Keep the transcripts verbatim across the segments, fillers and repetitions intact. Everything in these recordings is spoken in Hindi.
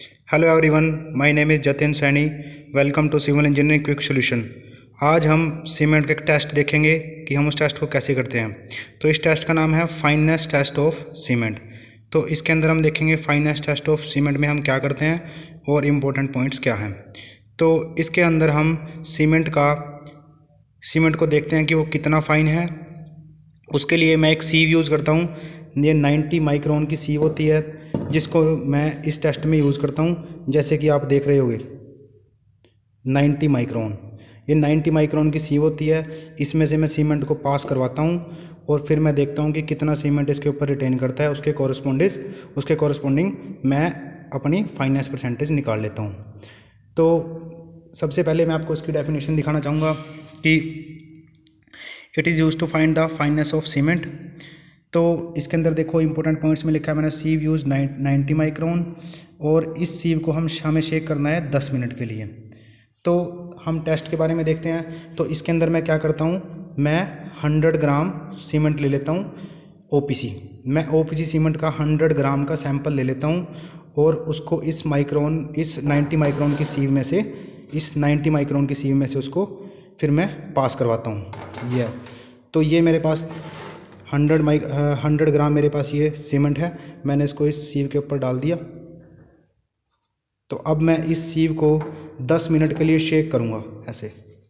Hello everyone, my name is Jatin Saini. Welcome to civil engineering quick solution. आज हम सीमेंट का एक टेस्ट देखेंगे कि हम उस टेस्ट को कैसे करते हैं। तो इस टेस्ट का नाम है फाइननेस टेस्ट ऑफ सीमेंट। तो इसके अंदर हम देखेंगे फाइननेस टेस्ट ऑफ सीमेंट में हम क्या करते हैं और इम्पोर्टेंट पॉइंट्स क्या हैं। तो इसके अंदर हम सीमेंट का सीमेंट को देखते हैं कि वो कितना फाइन है। उसके लिए मैं एक सीव यूज़ करता हूँ। ये नाइन्टी माइक्रोन की सीव होती है जिसको मैं इस टेस्ट में यूज़ करता हूँ। जैसे कि आप देख रहे होंगे नाइन्टी माइक्रोन, ये नाइन्टी माइक्रोन की सीव होती है। इसमें से मैं सीमेंट को पास करवाता हूँ और फिर मैं देखता हूँ कि कितना सीमेंट इसके ऊपर रिटेन करता है। उसके कॉरस्पॉन्डिस उसके कॉरस्पॉन्डिंग मैं अपनी फाइननेस परसेंटेज निकाल लेता हूँ। तो सबसे पहले मैं आपको इसकी डेफिनेशन दिखाना चाहूँगा कि it is use to find the fineness of cement. तो इसके अंदर देखो इंपॉर्टेंट पॉइंट्स में लिखा है मैंने सीव यूज नाइन्टी माइक्रोन और इस सीव को हम हमें शेक करना है दस मिनट के लिए। तो हम टेस्ट के बारे में देखते हैं। तो इसके अंदर मैं क्या करता हूँ, मैं हंड्रेड ग्राम सीमेंट ले लेता हूँ ओपीसी। मैं ओपीसी सीमेंट का हंड्रेड ग्राम का सैंपल ले लेता हूँ और उसको इस माइक्रोन इस नाइन्टी माइक्रोन की सीव में से इस नाइन्टी माइक्रोन की सीव में से उसको फिर मैं पास करवाता हूँ। ये तो ये मेरे पास हंड्रेड माइक हंड्रेड ग्राम मेरे पास ये सीमेंट है। मैंने इसको इस सीव के ऊपर डाल दिया। तो अब मैं इस सीव को दस मिनट के लिए शेक करूँगा ऐसे,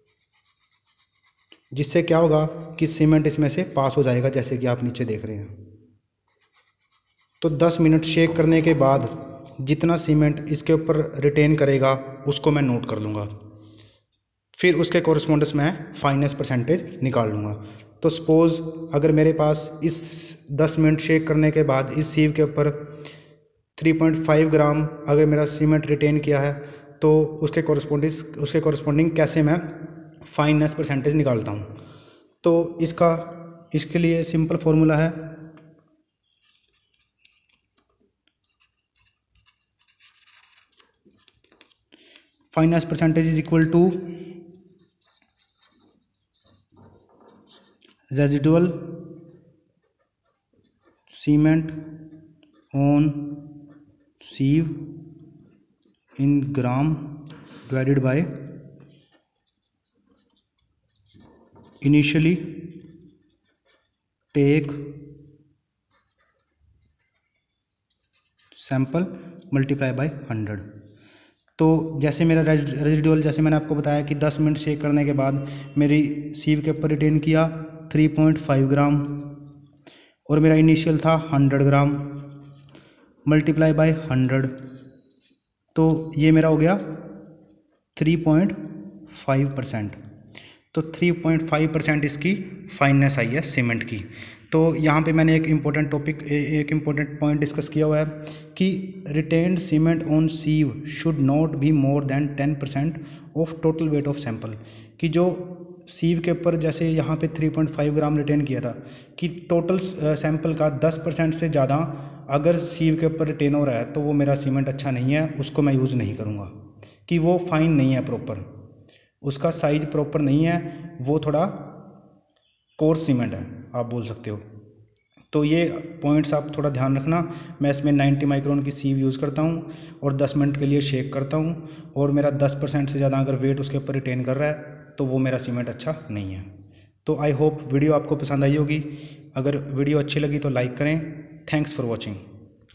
जिससे क्या होगा कि सीमेंट इसमें से पास हो जाएगा, जैसे कि आप नीचे देख रहे हैं। तो दस मिनट शेक करने के बाद जितना सीमेंट इसके ऊपर रिटेन करेगा उसको मैं नोट कर लूँगा। फिर उसके कॉरस्पॉन्डेंस मैं फाइननेस परसेंटेज निकाल लूँगा। तो सपोज़ अगर मेरे पास इस दस मिनट शेक करने के बाद इस सीव के ऊपर थ्री पॉइंट फाइव ग्राम अगर मेरा सीमेंट रिटेन किया है, तो उसके कॉरस्पॉन्डिंग उसके कॉरस्पॉन्डिंग कैसे मैं फाइननेस परसेंटेज निकालता हूँ। तो इसका इसके लिए सिंपल फॉर्मूला है, fineness percentage is equal to residual cement on sieve in gram divided by initially take sample multiply by hundred. तो जैसे मेरा रेजिडुअल, जैसे मैंने आपको बताया कि दस मिनट शेक करने के बाद मेरी सीव के ऊपर रिटेन किया थ्री पॉइंट फाइव ग्राम और मेरा इनिशियल था hundred gram multiply by hundred. तो ये मेरा हो गया थ्री पॉइंट फाइव परसेंट। तो थ्री पॉइंट फाइव परसेंट इसकी फाइननेस आई है सीमेंट की। तो यहाँ पे मैंने एक इम्पोर्टेंट टॉपिक एक इम्पोर्टेंट पॉइंट डिस्कस किया हुआ है कि retained cement on sieve should not be more than ten percent of total weight of sample. कि जो सीव के ऊपर जैसे यहाँ पे three point five gram retain किया था, कि टोटल सैंपल का दस परसेंट से ज़्यादा अगर सीव के ऊपर रिटेन हो रहा है तो वो मेरा सीमेंट अच्छा नहीं है, उसको मैं यूज़ नहीं करूँगा। कि वो फाइन नहीं है प्रॉपर, उसका साइज प्रॉपर नहीं है, वो थोड़ा कोर्स सीमेंट है आप बोल सकते हो। तो ये पॉइंट्स आप थोड़ा ध्यान रखना। मैं इसमें नाइन्टी माइक्रोन की सीव यूज़ करता हूँ और दस मिनट के लिए शेक करता हूँ और मेरा दस परसेंट से ज़्यादा अगर वेट उसके ऊपर रिटेन कर रहा है तो वो मेरा सीमेंट अच्छा नहीं है। तो आई होप वीडियो आपको पसंद आई होगी। अगर वीडियो अच्छी लगी तो लाइक करें। Thanks for watching.